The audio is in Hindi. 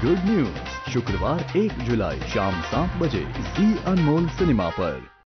गुड न्यूज शुक्रवार 1 जुलाई शाम 7 बजे जी अनमोल सिनेमा पर।